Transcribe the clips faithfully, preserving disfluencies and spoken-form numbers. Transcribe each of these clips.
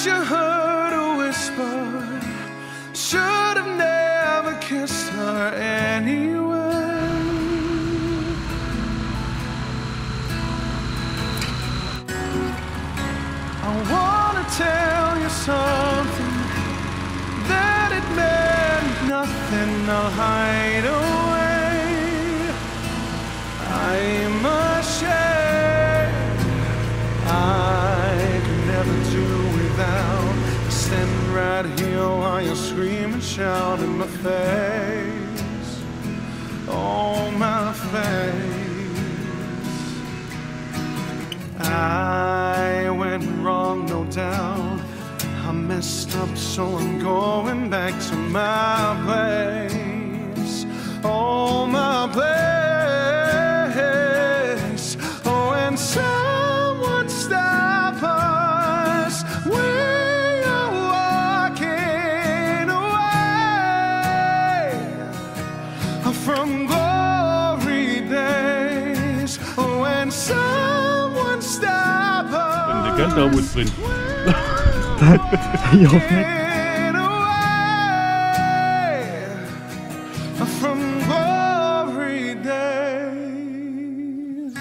wish you heard a whisper. Should have never kissed her anyway. I wanna tell you something, that it meant nothing, I'll hide away. I'm ashamed, I could never do without. Stand right here while you scream and shout in my face, oh my face. I went wrong, no doubt. I messed up, so I'm going back to my place, oh my place. Oh, and someone stop us, we are walking away from glory days. Oh, and someone stop us. Und der ganze Haus drin. Ja, from glory days.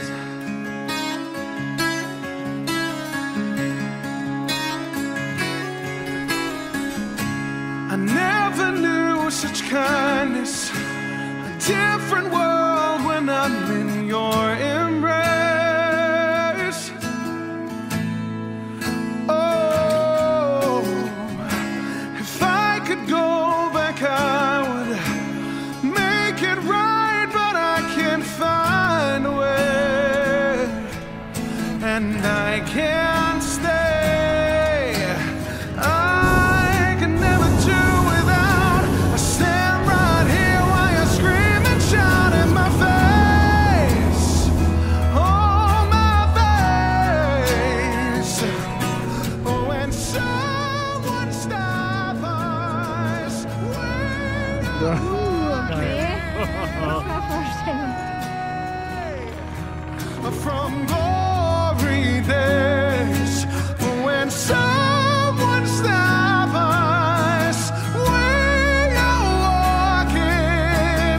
I never knew such kindness, a different world when I'm in your embrace. Go back, I would make it right, but I can't find a way, and I can't stay. I can never do without. I stand right here while you scream and shout in my face, oh my face. Oh, and someone stop us. Okay. Das war Vorstellung. From glory days, when someone stop us, we are walking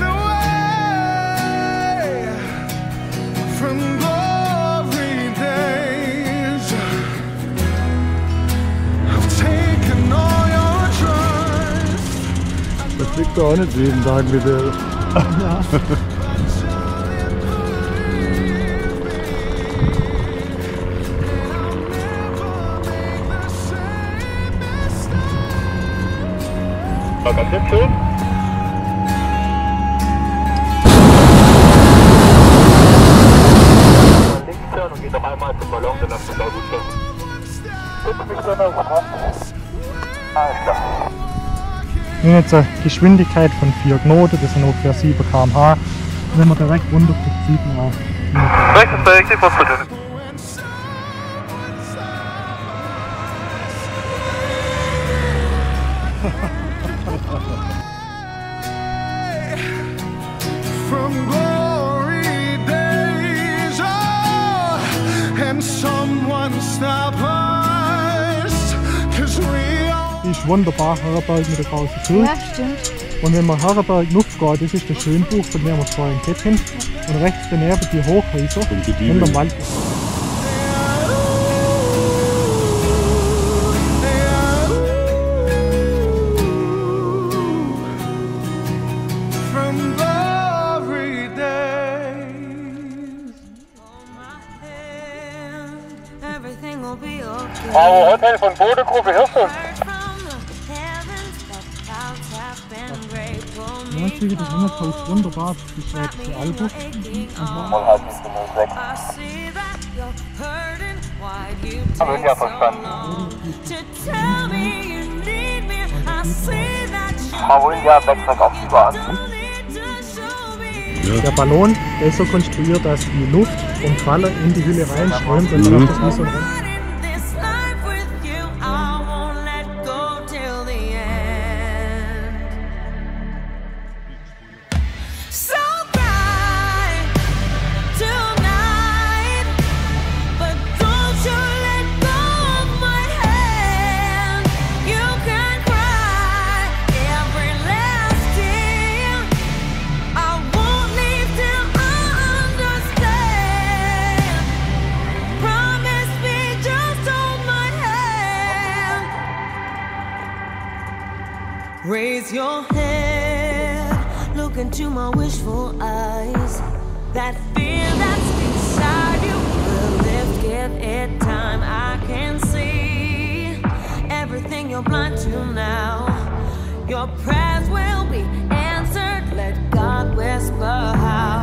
away from glory days. I've taken all your trust. Das liegt doch auch nicht jeden Tag mit der. Ja. War ganz schön schön. Links hören und geht noch einmal zum Ballon, dann hast du da gut schon. Guck mich dann auch an. Alles klar. Wir haben jetzt eine Geschwindigkeit von vier Knoten, das sind ungefähr sieben Kilometer pro Stunde. Wenn man direkt runterguckt, sieht man auch. Rechtes Berechtigt, was bitte? From glory days, oh, and someone stop us, 'cause we are. Die ist wunderbar, Herrenberg mit der großen Tür. Ja, stimmt. Und wenn man Herrenberg aufgeht, das ist der Schönbuch, von dem wir vorhin gehabt haben. Und rechts daneben die Hochhäuser und der Wald. Bravo Hotel von Bodegruppe Hirschhund. Ja, ich sehe das Hunderthaus wunderbar, das ist ja das Albus. Mal halb null sechs. Haben wir ja verstanden. Bravo India, Backtrack auf die Bahn. Der Ballon, der ist so konstruiert, dass die Luft vom Falle in die Hülle reinströmt und dann läuft das wie so ein Rennen. Raise your head, look into my wishful eyes. That fear that's inside you will lift, give it time. I can see everything you're blind to now. Your prayers will be answered, let God whisper how.